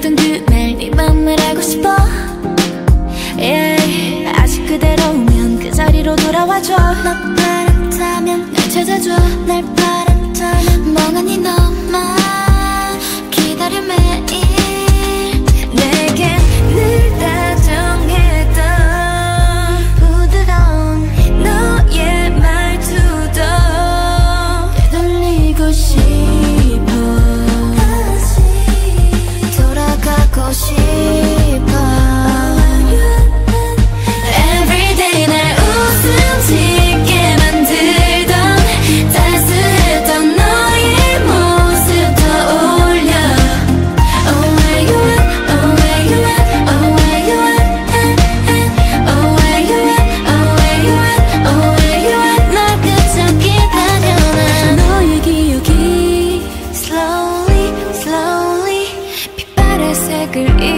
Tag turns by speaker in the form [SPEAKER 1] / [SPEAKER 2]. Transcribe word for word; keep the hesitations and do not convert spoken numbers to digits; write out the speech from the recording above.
[SPEAKER 1] 그랬던 그날 네 맘을 알고 싶어 yeah. 아직 그대로면 그 자리로 돌아와줘. 너 바람타면 날 찾아줘. 날 바람타면 멍하니 너만 기다려 매일. 내겐 늘 다정했던 부드러운 너의 말투도 되돌리고 싶어. 돌아가고 싶어. Everyday 날 웃음 짓게 만들던 따스했던 너의 모습 떠올려. Oh where you at, oh where you at, oh where you at, oh where you at, oh where you at, oh where you at. 날 그저 기다려. 난 너의 기억이 slowly slowly 빛바래 색을